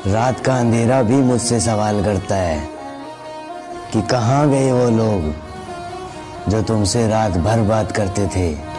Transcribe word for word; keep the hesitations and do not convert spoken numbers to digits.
रात का अंधेरा भी मुझसे सवाल करता है कि कहाँ गए वो लोग जो तुमसे रात भर बात करते थे।